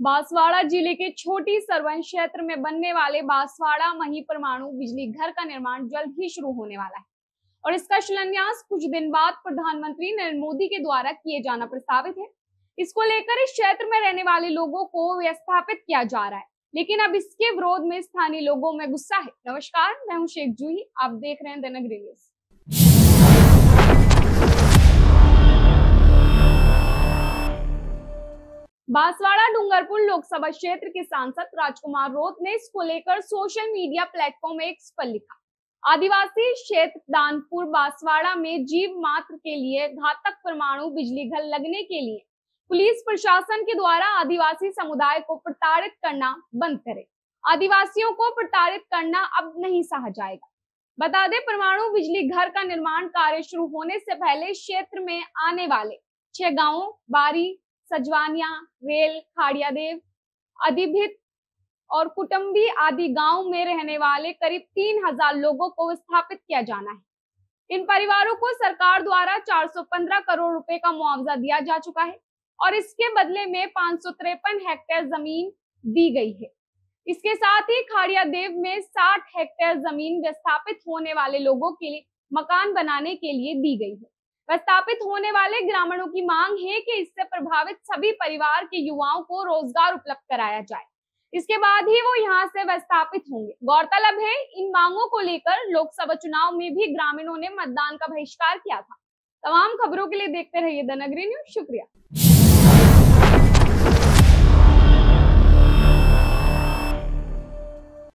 बांसवाड़ा जिले के छोटी सरवन क्षेत्र में बनने वाले बांसवाड़ा मही परमाणु बिजली घर का निर्माण जल्द ही शुरू होने वाला है और इसका शिलान्यास कुछ दिन बाद प्रधानमंत्री नरेंद्र मोदी के द्वारा किए जाना प्रस्तावित है। इसको लेकर इस क्षेत्र में रहने वाले लोगों को विस्थापित किया जा रहा है, लेकिन अब इसके विरोध में स्थानीय लोगों में गुस्सा है। नमस्कार, मैं हूं शेख जूही, आप देख रहे हैं द नगरी न्यूज। बांसवाड़ा डूंगरपुर लोकसभा क्षेत्र के सांसद राजकुमार रोत ने इसको लेकर सोशल मीडिया प्लेटफॉर्म X पर लिखा। आदिवासी क्षेत्र दानपुर बांसवाड़ा में जीव मात्र के लिए घातक परमाणु बिजली घर लगने के लिए पुलिस प्रशासन के द्वारा आदिवासी समुदाय को प्रताड़ित करना बंद करे। आदिवासियों को प्रताड़ित करना अब नहीं सहा जाएगा। बता दें, परमाणु बिजली घर का निर्माण कार्य शुरू होने से पहले क्षेत्र में आने वाले 6 गांवों बारी, सजवानिया, रेल, खाड़ियादेव, अधिभित और कुटुंबी आदि गांव में रहने वाले करीब 3000 लोगों को विस्थापित किया जाना है। इन परिवारों को सरकार द्वारा 415 करोड़ रुपए का मुआवजा दिया जा चुका है और इसके बदले में 553 हेक्टेयर जमीन दी गई है। इसके साथ ही खाड़ियादेव में 60 हेक्टेयर जमीन विस्थापित होने वाले लोगों के लिए मकान बनाने के लिए दी गई है। विस्थापित होने वाले ग्रामीणों की मांग है कि इससे प्रभावित सभी परिवार के युवाओं को रोजगार उपलब्ध कराया जाए, इसके बाद ही वो यहाँ से विस्थापित होंगे। गौरतलब है, इन मांगों को लेकर लोकसभा चुनाव में भी ग्रामीणों ने मतदान का बहिष्कार किया था। तमाम खबरों के लिए देखते रहिए द नगरी न्यूज। शुक्रिया।